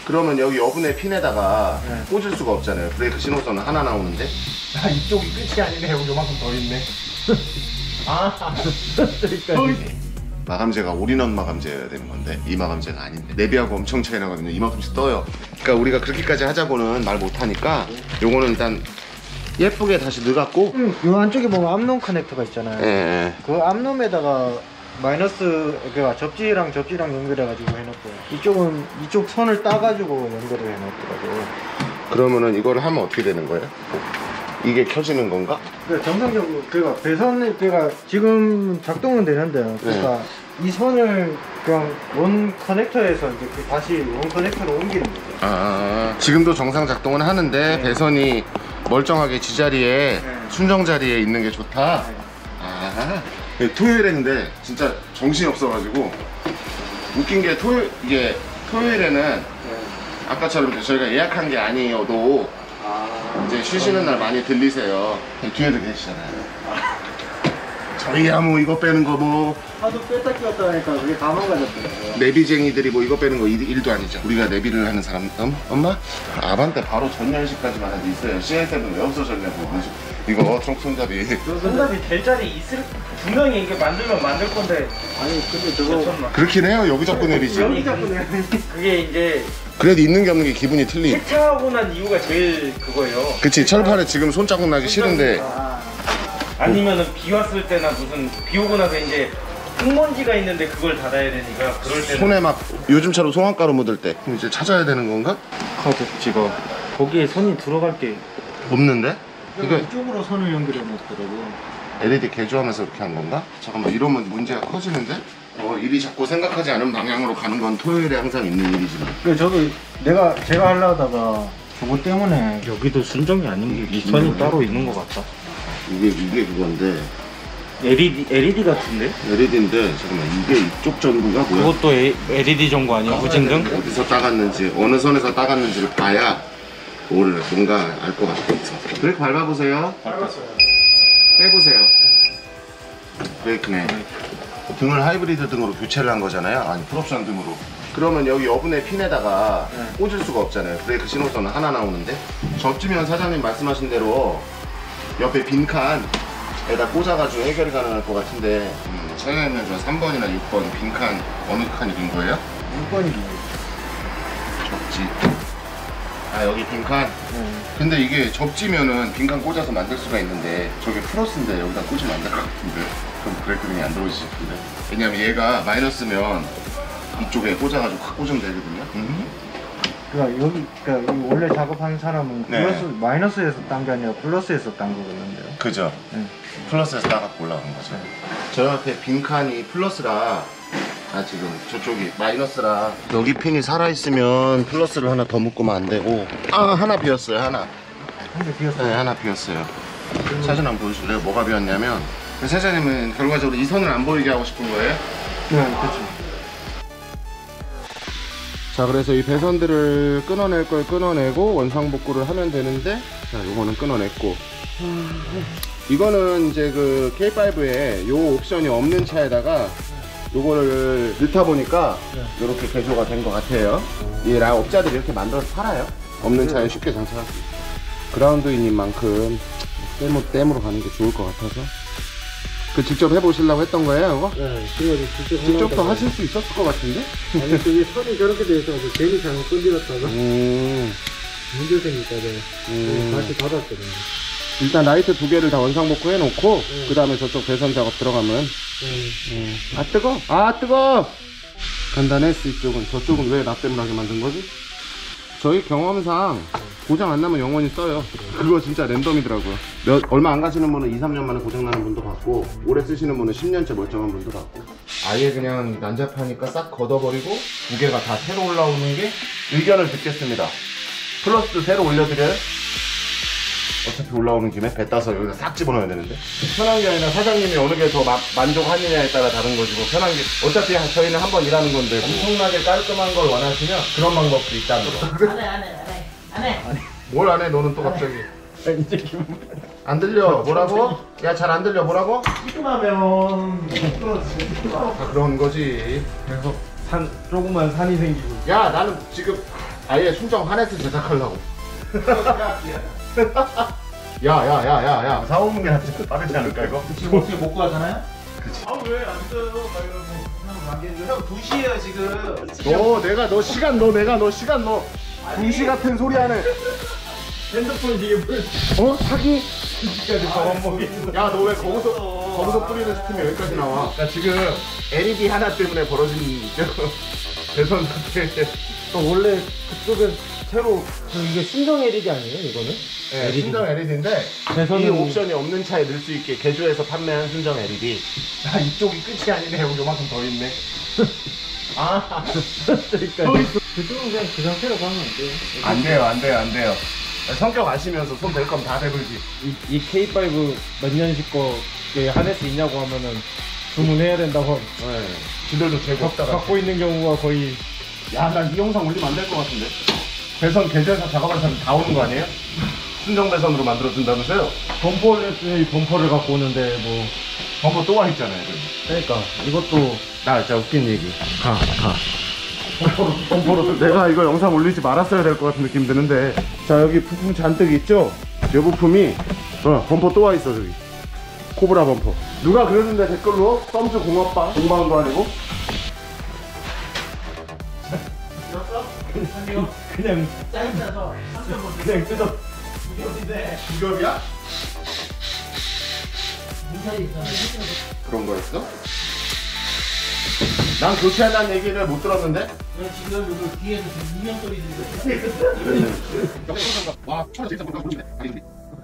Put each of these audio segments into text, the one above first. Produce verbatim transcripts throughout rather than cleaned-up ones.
그러면 여기 여분의 핀에다가 네. 꽂을 수가 없잖아요. 브레이크 신호선은 하나 나오는데. 아, 이쪽이 끝이 아니네. 여기 요만큼 더 있네. 아, 마감재가 올인원 마감재여야 되는 건데 이 마감재가 아닌데 내비하고 엄청 차이 나거든요. 이만큼씩 떠요. 그러니까 우리가 그렇게까지 하자고는 말 못하니까 요거는 일단 예쁘게 다시 넣어갖고 응, 요 안쪽에 보면 암놈 커넥터가 있잖아요. 예, 예. 그 암놈에다가 마이너스, 그러니까 접지랑 접지랑 연결해가지고 해놓고 이쪽은 이쪽 선을 따가지고 연결을 해놓더라고요. 그러면은 이거를 하면 어떻게 되는 거예요? 이게 켜지는 건가? 그러니까 정상적으로 그러니까 배선을 그러니까 지금 작동은 되는데요. 그러니까 네. 이 선을 그냥 원 커넥터에서 이제 그 다시 원 커넥터로 옮기는 거죠. 아, 지금도 정상 작동은 하는데 네. 배선이 멀쩡하게 지자리에 네. 순정 자리에 있는 게 좋다. 네. 아, 토요일에는데 진짜 정신이 없어가지고 웃긴 게 토요 이게 토요일에는 네. 아까처럼 저희가 예약한 게 아니어도 아, 이제 쉬시는 날 많이 들리세요. 뒤에도 계시잖아요. 아. 저희야 뭐 이거 빼는 거 뭐 하도 뺐다 끼웠다 하니까 그게 다 망가졌더라고요. 내비쟁이들이 뭐 이거 빼는 거 일, 일도 아니죠. 우리가 내비를 하는 사람 음? 엄마? 아반떼 바로 전열식까지만 하지 있어요. 씨엘 세븐 왜 없어졌냐고. 이거 총 손잡이 손잡이 될 자리 있을 분명히 이게 만들면 만들 건데. 아니 근데 저거 그렇긴 해요. 여기 잡고 내리지. 여기 잡고 내리지. 그게 이제 그래도 있는 게 없는 게 기분이 틀리. 세차하고 난 이유가 제일 그거예요. 그치. 철판에 지금 손자국 나기 싫은데 아. 아니면은 비 왔을 때나 무슨 비 오고 나서 이제 흙먼지가 있는데 그걸 닫아야 되니까 그럴 때는 손에 막 요즘처럼 송화가루 묻을 때 그럼 이제 찾아야 되는 건가? 카드 찍어. 거기에 손이 들어갈 게 없는데? 이거 이쪽으로 선을 연결해 놓더라고. 엘이디 개조하면서 이렇게 한 건가? 잠깐만 이러면 문제가 커지는데? 어, 일이 자꾸 생각하지 않은 방향으로 가는 건 토요일에 항상 있는 일이지만. 그 저도 내가 제가 하려다가 저거 때문에 여기도 순정이 아닌 게 이 선이 따로 있는 것 같다. 이게 이게 그건데 엘이디 엘이디 같은데? 엘이디인데 잠깐만 이게 이쪽 전구가 뭐야? 그것도 에, 엘이디 전구 아니야? 후진등? 어디서 따갔는지 어느 선에서 따갔는지를 봐야 뭘 뭔가 알 것 같아. 브레이크 밟아보세요. 밟았어요. 빼보세요. 브레이크네. 등을 하이브리드 등으로 교체를 한 거잖아요. 아니 풀옵션 등으로. 그러면 여기 여분의 핀에다가 네. 꽂을 수가 없잖아요. 브레이크 신호선은 하나 나오는데 접지면 사장님 말씀하신 대로 옆에 빈칸에다 꽂아가지고 해결이 가능할 것 같은데 음, 차량이면 저 삼 번이나 육 번 빈칸 어느 칸이 빈 거예요? 육 번이 뭐예요? 접지. 아 여기 빈칸? 네. 근데 이게 접지면은 빈칸 꽂아서 만들 수가 있는데 저게 플러스인데 여기다 꽂으면 안 될 것 같은데 그럼 브레이크 등이 안 들어오실 텐데 왜냐면 얘가 마이너스면 이쪽에 꽂아가지고 확 꽂으면 되거든요. 음. 그러니까 여기 그러니까 여기 원래 작업하는 사람은 네. 플러스 마이너스에서 딴 게 아니라 플러스에서 딴 거겠는데요. 그죠? 네. 플러스에서 따갖고 올라간 거죠. 네. 저 옆에 빈칸이 플러스라 아 지금 저쪽이 마이너스라 여기 핀이 살아있으면 플러스를 하나 더 묶으면 안 되고 아 하나 비었어요 하나. 한 대 비었어요. 네 하나 비었어요. 사진 한번 보여줄래요? 뭐가 비었냐면 사장님은 결과적으로 이 선을 안 보이게 하고 싶은 거예요? 네, 그렇죠. 자 그래서 이 배선들을 끊어낼 걸 끊어내고 원상복구를 하면 되는데 자 요거는 끊어냈고 이거는 이제 그 케이 파이브에 요 옵션이 없는 차에다가 요거를 넣다 보니까 이렇게 개조가 된 것 같아요. 이 라 업자들이 이렇게 만들어서 팔아요. 없는 차에 쉽게 장착할 수 있어요. 그라운드인인 만큼 댐으로, 댐으로 가는 게 좋을 것 같아서 그 직접 해보시려고 했던 거예요 이거? 네, 제가 직접 직접도 하실 수 있었을 것 같은데? 아니 그게 선이 저렇게 돼 있어서 괜히 잘못 건드렸다가 음, 문제 생길까 봐 음. 다시 닫았거든요. 일단 라이트 두 개를 다 원상복구 해놓고 네. 그 다음에 저쪽 배선 작업 들어가면 네. 음. 아 뜨거! 아 뜨거! 간단했어. 이쪽은. 저쪽은 왜 납땜하게 만든 거지? 저희 경험상 고장 안 나면 영원히 써요. 그거 진짜 랜덤이더라고요. 몇, 얼마 안 가시는 분은 이, 삼 년 만에 고장 나는 분도 봤고 오래 쓰시는 분은 십 년째 멀쩡한 분도 봤고 아예 그냥 난잡하니까 싹 걷어버리고 두 개가 다 새로 올라오는 게 의견을 듣겠습니다. 플러스도 새로 올려드려요? 어차피 올라오는 김에 배 따서 여기다 싹 집어넣어야 되는데 편한 게 아니라 사장님이 어느 게 더 만족하느냐에 따라 다른 거지고 편한 게 어차피 저희는 한 번 일하는 건데 엄청나게 깔끔한 걸 원하시면 그런 방법도 있다는 거. 안해 안해 안해 안해 뭘 안 해 너는 또 갑자기 이제 기분 안 들려 뭐라고? 야 잘 안 들려 뭐라고? 시큼하면 다 그런 거지. 계속 산 조그만 산이 생기고 야 나는 지금 아예 순정 하네스 제작하려고. 야야야야야 사오는 게 낫지 빠르지 않을까 이거? 지금 어떻게 먹고 하잖아요? 아왜안 써요? 형 두 시에요 지금. 너 내가 너 시간 너 내가 너 시간 너 궁시 같은 소리 하네. 핸드폰 지금 어? 사기? 저먹이 야 너 왜 거기서 거기서 뿌리는 스팀이 여기까지 나와? 나 지금 엘이디 하나 때문에 벌어진 대선 사태. 원래 그쪽에 새로 그 이게 순정 엘이디 아니에요 이거는? 네, 순정 엘이디인데 대선은- 이 옵션이 없는 차에 넣을 수 있게 개조해서 판매한 순정 엘이디. 아 이쪽이 끝이 아니네. 여기 요만큼 더 있네. 아 그쪽은 그냥 그 상태로 가면 안 돼요. 안 돼요 안 돼요 안 돼요. 성격 아시면서 손 댈 거면 다 대불지. 이, 이 케이 파이브 몇 년식 거 하네스 있냐고 하면은 주문해야 된다고. 네. 지들도 재고 없다가. 갖고 있는 경우가 거의. 야, 난 이 영상 올리면 안 될 것 같은데. 배선 개조해서 작업한 사람 다 오는 거 아니에요? 순정 배선으로 만들어준다면서요? 범퍼를 했더니 범퍼를 갖고 오는데 뭐. 범퍼 또 와 있잖아요. 그러니까 이것도 나 진짜 웃긴 얘기. 가, 가. 범퍼로, 범퍼로. 내가 이거 영상 올리지 말았어야 될 것 같은 느낌 드는데. 자, 여기 부품 잔뜩 있죠? 이 부품이, 어, 범퍼 또 와 있어, 저기. 코브라 범퍼. 누가 그러는데 댓글로? 썸즈 공업방? 공방도 아니고? 그냥 짜증나서 그냥 뜯어. 이겁이야? 인사이 있잖아. 그런 거였어? 난 교체한다는 얘기를 못 들었는데? 왜 지금 여기 뒤에서 지금 이명 소리 들리고 있어? 와, 처음 진짜 뭔가 모르겠네. 아니,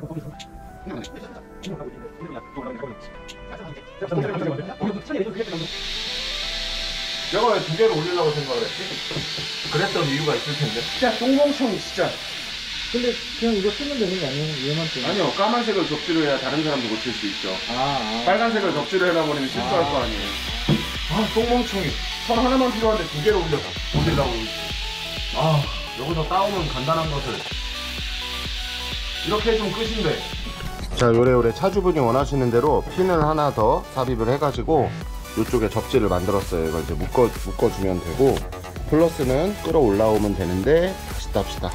내가 왜 두 개를 올리려고 생각을 했지? 그랬던 이유가 있을 텐데. 진짜 똥멍청이 진짜. 근데 그냥 이거 쓰면 되는 거 아니에요? 얘만 쓰면. 아니요, 까만색을 접지로 해야 다른 사람도 고칠 수 있죠. 아, 아. 빨간색을 접지로 해놔버리면 실수할 아. 거 아니에요. 아, 똥멍청이. 선 하나만 필요한데 두 개를 올려. 올리려고. 아, 여기서 따오면 간단한 것을. 이렇게 해주면 끝인데. 자, 요래요래 차주분이 원하시는 대로 핀을 하나 더 삽입을 해가지고 이쪽에 접지를 만들었어요. 이걸 이제 묶어, 묶어주면 되고, 플러스는 끌어 올라오면 되는데, 다시 땁시다.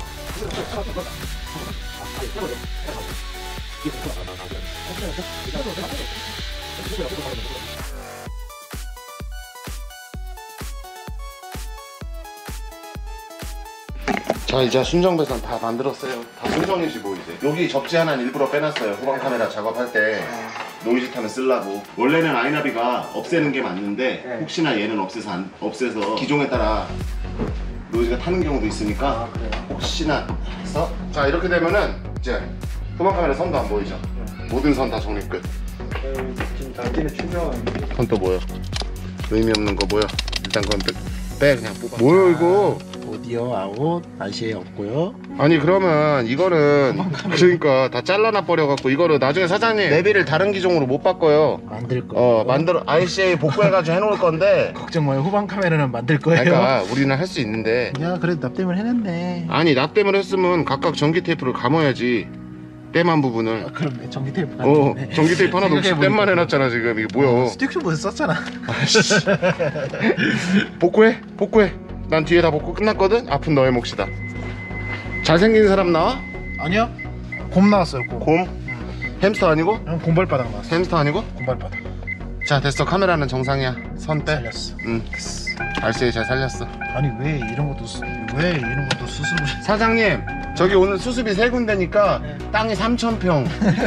자, 이제 순정 배선 다 만들었어요. 다 순정이지 뭐 이제. 여기 접지 하나는 일부러 빼놨어요. 후방 카메라 작업할 때 노이즈 타면 쓰려고. 원래는 아이나비가 없애는 게 맞는데 네. 혹시나 얘는 없애서 안, 없애서 기종에 따라 노이즈가 타는 경우도 있으니까 아, 그래요? 혹시나 해서. 자, 이렇게 되면은 이제 후방 카메라 선도 안 보이죠? 모든 선 다 정리 끝. 지금 당신의 충격은 선 또 뭐야? 의미 없는 거 뭐야? 일단 그건 빼, 빼 그냥 뽑아. 뭐야 이거? 오디오 아웃 다시에 없고요. 아니 그러면 이거는 그러니까 다 잘라놔 버려갖고 이거를 나중에 사장님 내비를 다른 기종으로 못 바꿔요. 만들 거예요. 어 만들어 아이씨에이 복구해가지고 해놓을 건데. 걱정 마요. 후방 카메라는 만들 거예요. 그러니까 우리는 할 수 있는데. 야 그래도 나 때문에 해냈네. 아니 나 때문에 했으면 각각 전기 테이프를 감아야지. 땜한 부분을. 아, 그럼 전기 테이프 어 같은데. 전기 테이프 하나도 없이 생각해보니까. 땜만 해놨잖아 지금. 이게 뭐야? 스틱슈보드 썼잖아. 아이씨. 복구해 복구해. 난 뒤에 다 복구 끝났거든. 아픈 너의 몫이다. 잘생긴 사람 나와? 아니요. 곰 나왔어요. 곰. 곰? 햄스터 아니고? 형 곰발바닥 나왔어. 햄스터 아니고? 곰발바닥. 자 됐어. 카메라는 정상이야. 선 빼. 살렸어. 응. 알씨에이 잘 살렸어. 아니 왜 이런 것도 수, 왜 이런 것도 수습을? 사장님 저기 오늘 수습이 세 군데니까 땅이 삼천 평.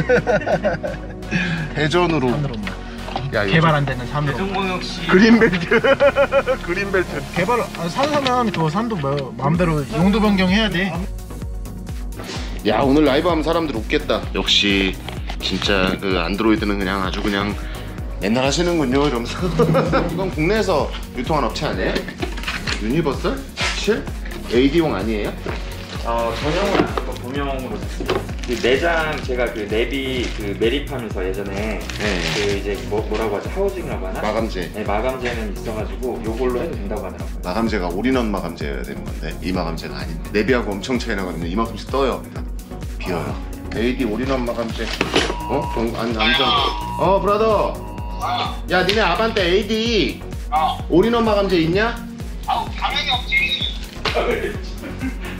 대전으로. 산으로 만 야, 이거 개발 안 되는 산으로. 대종광역시 그린벨트. 그린벨트. 개발 아, 산 사면 그 산도 뭐, 마음대로 용도 변경해야 돼. 야 오늘 라이브 하면 사람들 웃겠다. 역시 진짜 그 안드로이드는 그냥 아주 그냥 옛날 하시는군요 이러면서. 이건 국내에서 유통한 업체 아니에요? 유니버설? 칠? 에이디용 아니에요? 어, 전용은 아니고 범용으로 샀어요. 그 내장 제가 그 내비 그 매립하면서 예전에 네. 그 이제 뭐, 뭐라고 하죠? 하우징이라고 하나? 마감재. 네, 마감재는 있어가지고 요걸로 해도 된다고 하더라고요. 마감재가 올인원 마감재여야 되는 건데 이 마감재가 아닌데 내비하고 엄청 차이 나거든요. 이만큼씩 떠요. 비어요. 에이디 올인원 마감재. 어? 동, 안, 안전. 어 브라더. 야 니네 아반떼 에이디 올인원 마감재 있냐? 아우 당연히 없지.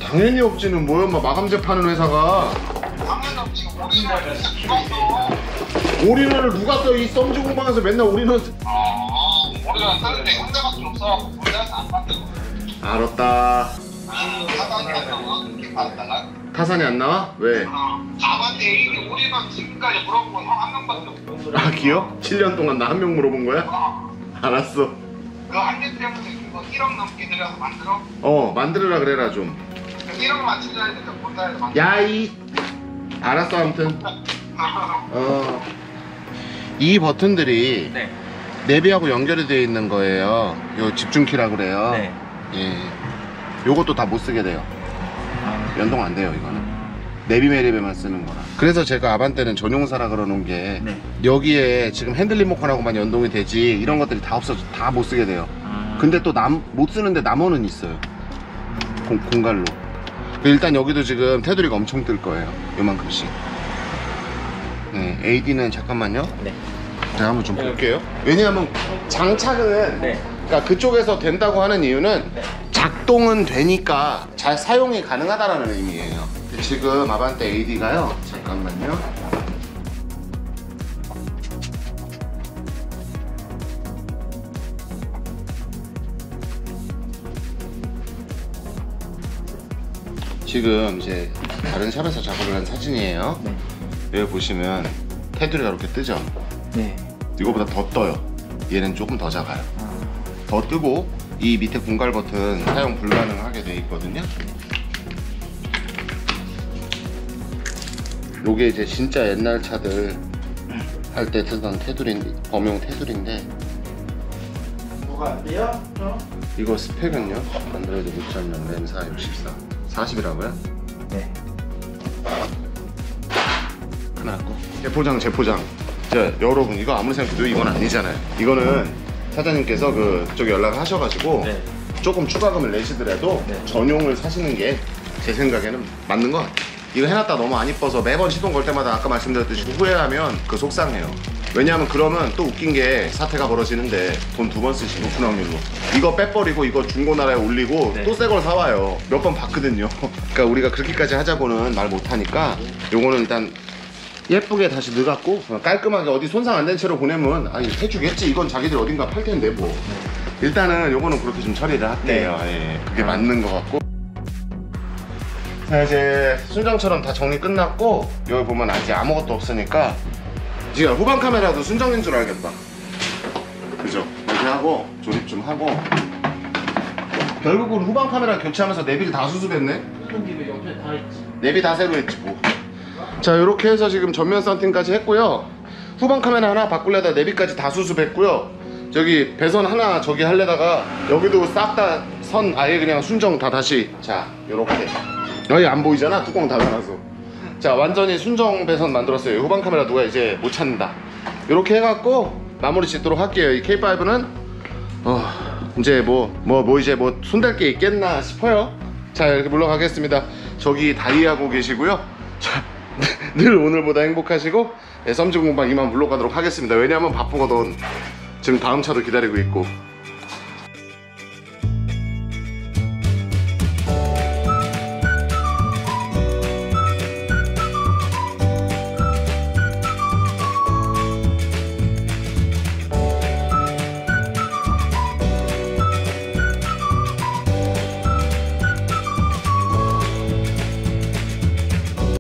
당연히 없지는 뭐야, 뭐 마감재 파는 회사가. 당연히 없지. 올인원을 누가 써? 올인원을 누가 써? 이 썸지 공방에서 맨날 올인원 쓰... 어, 올인원 쓰는데 형제밖에 없어갖고 본사에서 안 받는 거. 알았다. 타산이 안 나와? 이렇게 받다가? 타산이 안 나와? 왜? 어, 가봤는데 이게 올인원 지금까지 물어본 건 형 한 명밖에 없어. 아 기억? 칠 년 동안 나 한 명 물어본 거야? 어, 알았어. 그 한개 때문에 그거 일억 넘게 들여서 만들어? 어 만들으라 그래라 좀. 그 일억만 치려야 되니까 본사에서 만들어. 야이. 알았어 아무튼. 어. 이 버튼들이 네. 내비하고 연결이 되어 있는 거예요. 요 집중키라고 그래요. 네. 예. 요것도 다 못 쓰게 돼요. 연동 안 돼요 이거는. 내비 매립에만 쓰는 거라. 그래서 제가 아반떼는 전용사라 그러는 게 네. 여기에 지금 핸들 리모컨하고만 연동이 되지 이런 것들이 다 없어져 다 못 쓰게 돼요. 아. 근데 또 남 못 쓰는데 남원은 있어요. 공, 공갈로. 일단 여기도 지금 테두리가 엄청 뜰 거예요. 요만큼씩. 네, 에이디는 잠깐만요. 네. 제가 한번 좀 볼게요. 왜냐하면 장착은 네. 그러니까 그쪽에서 된다고 하는 이유는 네. 작동은 되니까 잘 사용이 가능하다라는 의미예요. 지금 아반떼 에이디가요. 잠깐만요. 지금 이제 다른 샵에서 작업을 한 사진이에요. 네. 여기 보시면 테두리가 이렇게 뜨죠. 네. 이거보다 더 떠요. 얘는 조금 더 작아요. 더 뜨고 이 밑에 공갈 버튼 사용 불가능하게 돼 있거든요. 요게 이제 진짜 옛날 차들 할 때 쓰던 테두리, 범용 테두리인데 뭐가 안 돼요? 어? 이거 스펙은요? 안드로이드 오 점 영 램 사 육십사 사십이라고요? 네. 카메라 꺼. 재포장 재포장. 자 여러분 이거 아무리 생각해도 이건 아니잖아요. 이거는 사장님께서 그쪽에 연락을 하셔가지고 네. 조금 추가금을 내시더라도 네. 전용을 사시는 게 제 생각에는 맞는 것 같아요. 이거 해놨다 너무 안 이뻐서 매번 시동 걸 때마다 아까 말씀드렸듯이 후회하면 그 속상해요. 왜냐하면 그러면 또 웃긴 게 사태가 벌어지는데 돈 두 번 쓰시고 높은 확률로 이거 빼버리고 이거 중고나라에 올리고 네. 또 새 걸 사와요. 몇 번 봤거든요. 그러니까 우리가 그렇게까지 하자고는 말 못하니까 요거는 일단 예쁘게 다시 넣어갖고 깔끔하게 어디 손상 안 된 채로 보내면 아 해주겠지. 이건 자기들 어딘가 팔 텐데 뭐. 일단은 요거는 그렇게 좀 처리를 할게요. 예, 그게 맞는 것 같고. 자 이제 순정처럼 다 정리 끝났고 여기 보면 아직 아무것도 없으니까 지금 후방 카메라도 순정인 줄 알겠다. 그죠? 이렇게 하고 조립 좀 하고 결국은 후방 카메라 교체하면서 내비를 다 수습했네. 쓰는 김에 옆에 다 있지. 내비 다 새로 했지 뭐. 자 이렇게 해서 지금 전면 썬팅까지 했고요. 후방 카메라 하나 바꾸려다 내비까지 다 수습했고요. 저기 배선 하나 저기 하려다가 여기도 싹 다 선 아예 그냥 순정 다 다시 자 요렇게 여기 안 보이잖아 뚜껑 닫아놔서. 자 완전히 순정 배선 만들었어요. 후방 카메라 누가 이제 못 찾는다. 요렇게 해갖고 마무리 짓도록 할게요. 이 케이 파이브는 어 이제 뭐 뭐 뭐 이제 뭐 손댈 게 있겠나 싶어요. 자 이렇게 물러가겠습니다. 저기 다이하고 계시고요. 자, 늘 오늘보다 행복하시고 네, 썸지 공방 이만 물러가도록 하겠습니다. 왜냐하면 바쁘거든. 지금 다음 차도 기다리고 있고.